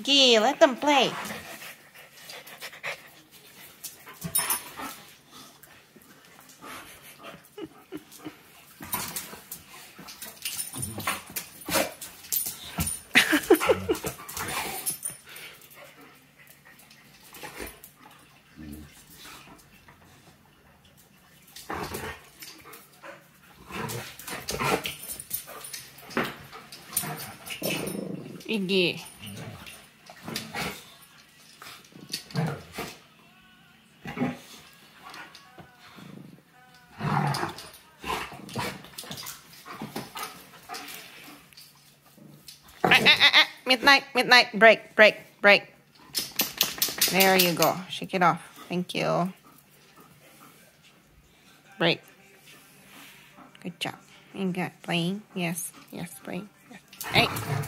Gee, let them play. Iggy. Midnight, break. There you go. Shake it off. Thank you. Break. Good job. You got playing. Yes, playing. Yes. Hey.